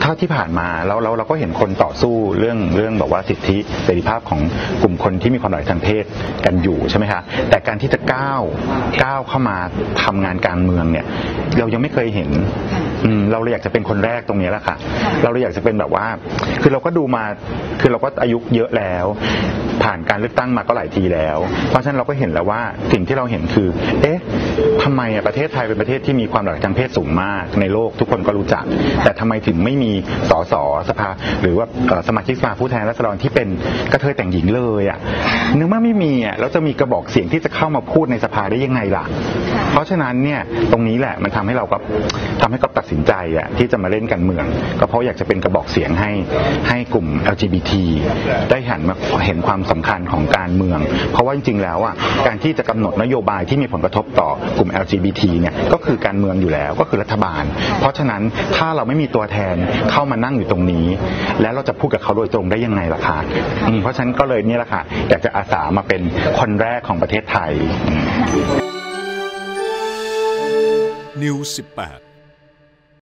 ท่าที่ผ่านมาแล้วเราก็เห็นคนต่อสู้เรื่องแบบว่าสิทธิเสรีภาพของกลุ่มคนที่มีความหลากหลายทางเพศกันอยู่ใช่ไหมคะแต่การที่จะก้าวเข้ามาทำงานการเมืองเนี่ยเรายังไม่เคยเห็นเราเลยอยากจะเป็นคนแรกตรงนี้แหละค่ะเราเลยอยากจะเป็นแบบว่าคือเราก็ดูมาคือเราก็อายุเยอะแล้วผ่านการเลือกตั้งมาก็หลายทีแล้วเพราะฉะนั้นเราก็เห็นแล้วว่าสิ่งที่เราเห็นคือทำไมประเทศไทยเป็นประเทศที่มีความหลากหลายทางเพศสูงมากในโลกทุกคนก็รู้จักแต่ทำไมถึงไม่มีสสสภาหรือว่าสมาชิกสภาผู้แทนราษฎรที่เป็นกระเทยแต่งหญิงเลยอ่ะเนื่องจากไม่มีอ่ะแล้วจะมีกระบอกเสียงที่จะเข้ามาพูดในสภาได้ยังไงล่ะเพราะฉะนั้นเนี่ยตรงนี้แหละมันทำให้เราก็ตัดสินใจอ่ะที่จะมาเล่นการเมืองก็เพราะอยากจะเป็นกระบอกเสียงให้กลุ่ม LGBT ได้หันมาเห็นความสำคัญของการเมืองเพราะว่าจริงๆแล้วอ่ะการที่จะกำหนดนโยบายที่มีผลกระทบต่อกลุ่ม LGBT เนี่ยก็คือการเมืองอยู่แล้วก็คือรัฐบาลเพราะฉะนั้นถ้าเราไม่มีตัวแทนเข้ามานั่งอยู่ตรงนี้แล้วเราจะพูดกับเขาโดยตรงได้ยังไงล่ะคะเพราะฉะนั้นก็เลยนี่แหละค่ะอยากจะอาสามาเป็นคนแรกของประเทศไทย News 18